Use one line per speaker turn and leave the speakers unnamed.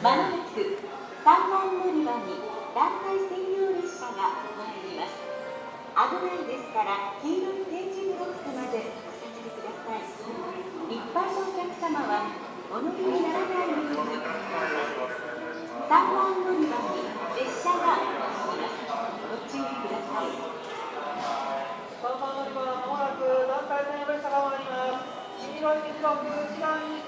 まもなく3番乗り場に団体専用列車が参ります。危ないですから黄色い点字ブロックまでお下がりください。一般のお客様はお乗りにならないようにお願いします。3番乗り場に列車が参ります。ご注意ください。
3番乗り場、まもなく団体専用列車が参ります。黄色いブロック内側に